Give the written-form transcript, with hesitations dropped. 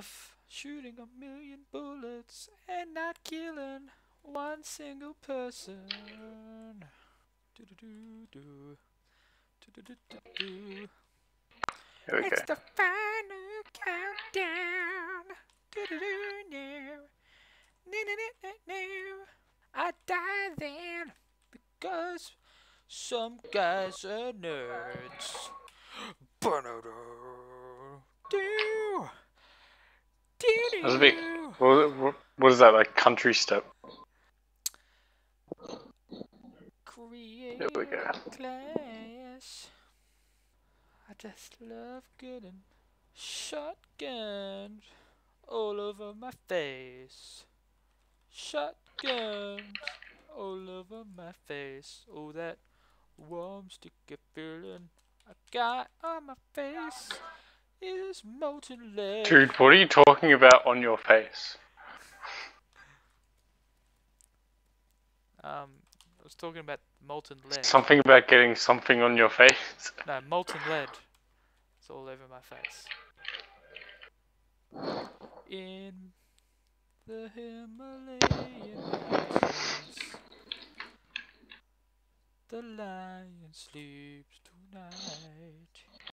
enough shooting 1,000,000 bullets and not killing one single person. Do-do-do-do. Do-do-do-do-do. Here we It's go. the final countdown. Do-do-do now. No. I die then because some guys are nerds. That's a bit. What is that, like country step? Create There we go. class. I just love getting shotgunned all over my face. Shotguns all over my face. Oh, that warm, sticky feeling I got on my face is molten lead. Dude, what are you talking about on your face? I was talking about molten lead. Something about getting something on your face? No, molten lead. It's all over my face. In the Himalayan mountains, the lion sleeps tonight.